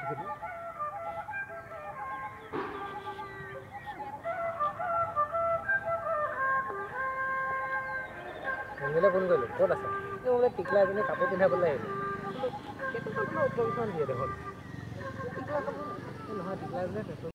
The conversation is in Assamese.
মন্দিৰলৈ ফোন কৰিলোঁ ক'ত আছে এই বোলে টিকলা এজনী কাপোৰ পিন্ধাবলৈ আহিলোঁ সেইটো উত্তৰ কিছুমান দিয়ে দেখোন টিকলা কাপোৰ নহয় টিকলা এজনী